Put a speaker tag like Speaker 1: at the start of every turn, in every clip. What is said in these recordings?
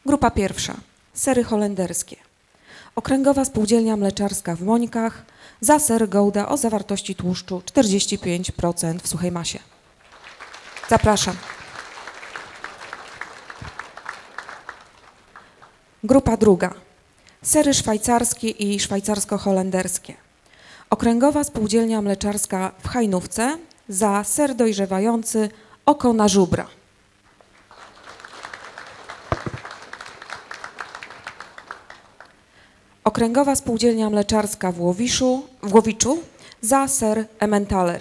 Speaker 1: Grupa pierwsza. Sery holenderskie. Okręgowa Spółdzielnia Mleczarska w Mońkach za ser Gouda o zawartości tłuszczu 45% w suchej masie. Zapraszam. Grupa druga. Sery szwajcarskie i szwajcarsko-holenderskie. Okręgowa Spółdzielnia Mleczarska w Hajnówce za ser dojrzewający oko na żubra. Okręgowa Spółdzielnia Mleczarska w Łowiczu za ser Emmentaler.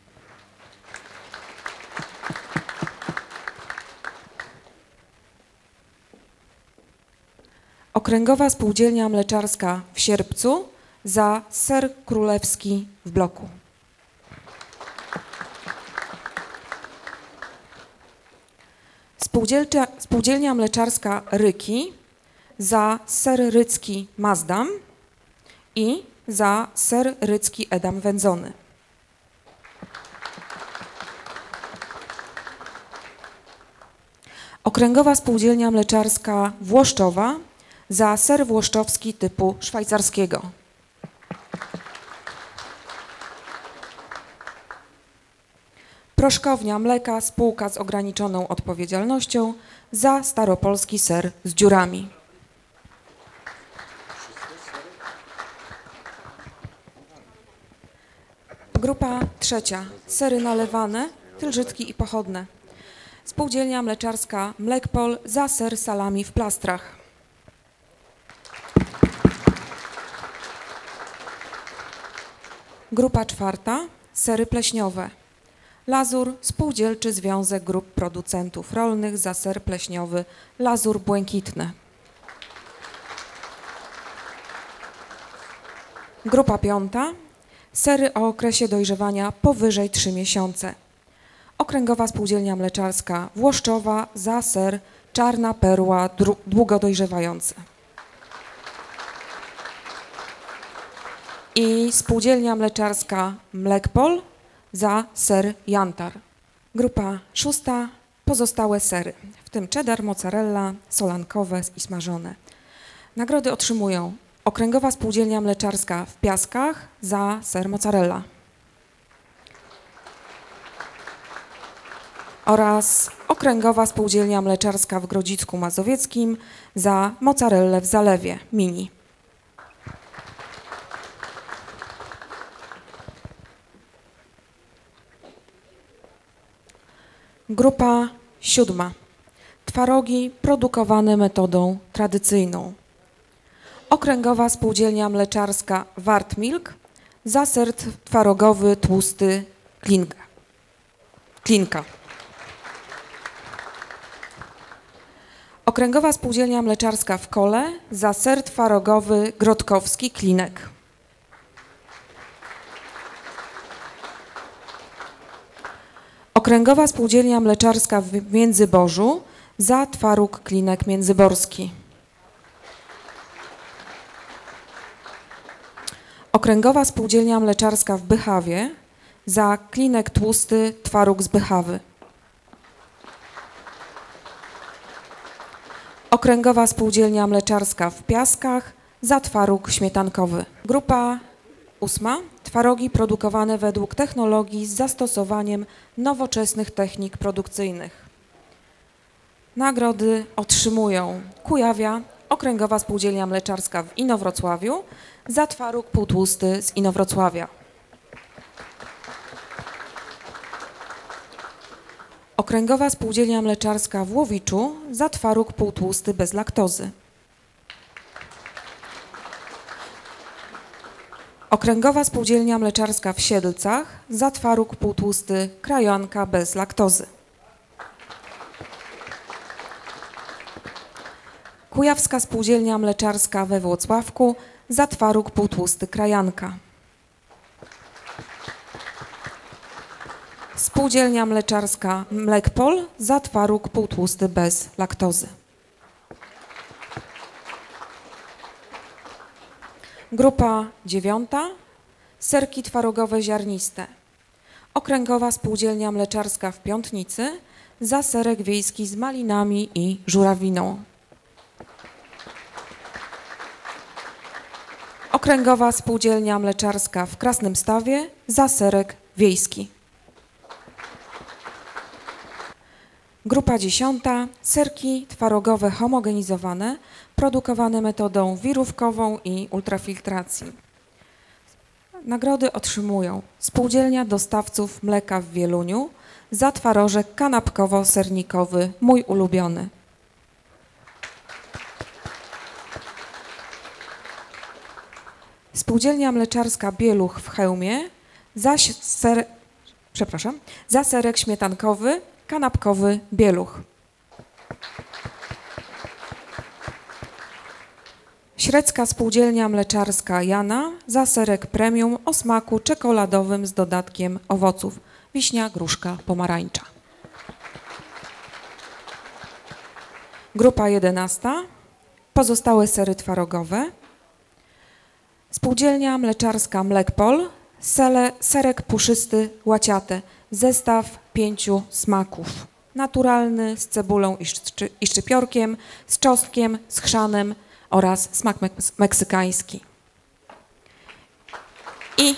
Speaker 1: Okręgowa Spółdzielnia Mleczarska w Sierpcu za ser królewski w bloku. Spółdzielnia Mleczarska Ryki za ser rycki Mazdam i za ser rycki Edam wędzony. Okręgowa Spółdzielnia Mleczarska Włoszczowa za ser włoszczowski typu szwajcarskiego. Proszkownia Mleka spółka z ograniczoną odpowiedzialnością za staropolski ser z dziurami. Grupa trzecia. Sery nalewane, tylżycki i pochodne. Spółdzielnia Mleczarska Mlekpol za ser salami w plastrach. Grupa czwarta. Sery pleśniowe. Lazur Spółdzielczy Związek Grup Producentów Rolnych za ser pleśniowy Lazur Błękitny. Grupa piąta. Sery o okresie dojrzewania powyżej 3 miesiące. Okręgowa Spółdzielnia Mleczarska Włoszczowa za ser Czarna Perła długo dojrzewający. I Spółdzielnia Mleczarska Mlekpol za ser Jantar. Grupa szósta. Pozostałe sery, w tym cheddar, mozzarella, solankowe i smażone. Nagrody otrzymują Okręgowa Spółdzielnia Mleczarska w Piaskach za ser mozzarella oraz Okręgowa Spółdzielnia Mleczarska w Grodzicku Mazowieckim za mozzarellę w Zalewie mini. Grupa siódma. Twarogi produkowane metodą tradycyjną. Okręgowa Spółdzielnia Mleczarska Wartmilk za ser twarogowy tłusty Klinka. Okręgowa Spółdzielnia Mleczarska w Kole za ser twarogowy Grodkowski Klinek. Okręgowa Spółdzielnia Mleczarska w Międzyborzu za twaróg Klinek Międzyborski. Okręgowa Spółdzielnia Mleczarska w Bychawie za klinek tłusty twaróg z Bychawy. Okręgowa Spółdzielnia Mleczarska w Piaskach za twaróg śmietankowy. Grupa ósma. Twarogi produkowane według technologii z zastosowaniem nowoczesnych technik produkcyjnych. Nagrody otrzymują Kujawia, Okręgowa Spółdzielnia Mleczarska w Inowrocławiu za twaróg półtłusty z Inowrocławia. Okręgowa Spółdzielnia Mleczarska w Łowiczu za twaróg półtłusty bez laktozy. Okręgowa Spółdzielnia Mleczarska w Siedlcach za twaróg półtłusty krajanka bez laktozy. Kujawska Spółdzielnia Mleczarska we Włocławku za twaróg półtłusty krajanka. Spółdzielnia Mleczarska Mlekpol za twaróg półtłusty bez laktozy. Grupa dziewiąta. Serki twarogowe ziarniste. Okręgowa Spółdzielnia Mleczarska w Piątnicy za serek wiejski z malinami i żurawiną. Okręgowa Spółdzielnia Mleczarska w Krasnymstawie za serek wiejski. Grupa 10. Serki twarogowe homogenizowane, produkowane metodą wirówkową i ultrafiltracji. Nagrody otrzymują Spółdzielnia Dostawców Mleka w Wieluniu za twarożek kanapkowo-sernikowy Mój Ulubiony. Spółdzielnia Mleczarska Bieluch w Chełmie za serek śmietankowy kanapkowy Bieluch. Średzka Spółdzielnia Mleczarska Jana za serek premium o smaku czekoladowym z dodatkiem owoców wiśnia, gruszka, pomarańcza. Grupa 11. Pozostałe sery twarogowe. Spółdzielnia Mleczarska Mlekpol, serek puszysty łaciate, zestaw 5 smaków. Naturalny, z cebulą i szczypiorkiem, z czosnkiem, z chrzanem oraz smak meksykański. I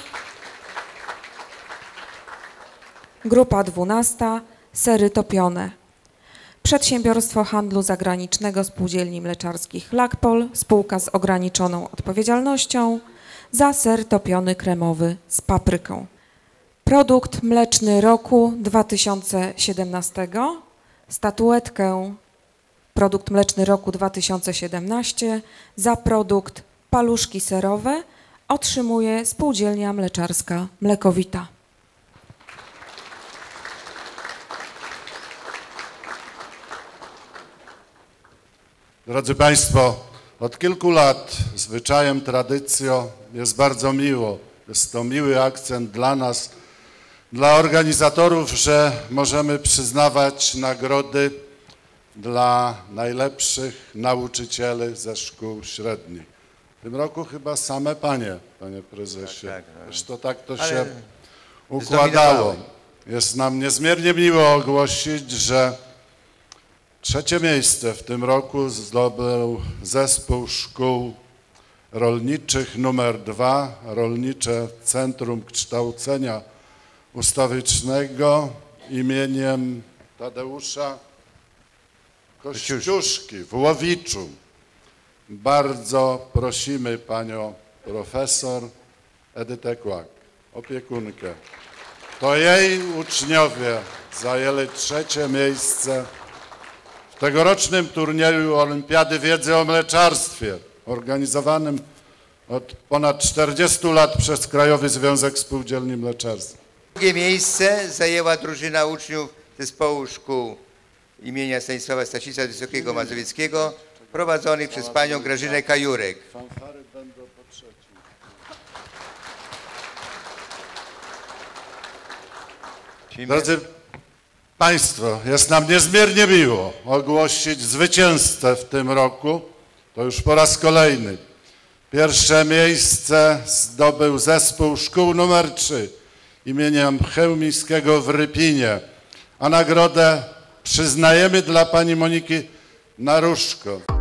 Speaker 1: grupa 12. Sery topione. Przedsiębiorstwo Handlu Zagranicznego Spółdzielni Mleczarskich Lakpol, spółka z ograniczoną odpowiedzialnością za ser topiony kremowy z papryką. Produkt mleczny roku 2017. Statuetkę Produkt mleczny roku 2017 za produkt paluszki serowe otrzymuje Spółdzielnia Mleczarska Mlekowita.
Speaker 2: Drodzy Państwo, od kilku lat zwyczajem, tradycją jest bardzo miło. Jest to miły akcent dla nas, dla organizatorów, że możemy przyznawać nagrody dla najlepszych nauczycieli ze szkół średnich. W tym roku chyba same panie prezesie. Tak. Zresztą tak to się układało. Jest nam niezmiernie miło ogłosić, że 3. miejsce w tym roku zdobył Zespół Szkół Rolniczych nr 2, Rolnicze Centrum Kształcenia Ustawicznego imieniem Tadeusza Kościuszki w Łowiczu. Bardzo prosimy panią profesor Edytę Kłak, opiekunkę. To jej uczniowie zajęli 3. miejsce w tegorocznym turnieju Olimpiady Wiedzy o Mleczarstwie, organizowanym od ponad 40 lat przez Krajowy Związek Spółdzielni Mleczarskich.
Speaker 3: 2. miejsce zajęła drużyna uczniów Zespołu Szkół imienia Stanisława Staszica Wysokiego Mazowieckiego, prowadzonych przez panią Grażynę Kajurek.
Speaker 2: Fanfary będą po 3. Drodzy Państwo, jest nam niezmiernie miło ogłosić zwycięzcę w tym roku, to już po raz kolejny. 1. miejsce zdobył Zespół Szkół nr 3 imieniem Chełmińskiego w Rypinie, a nagrodę przyznajemy dla pani Moniki Naruszko.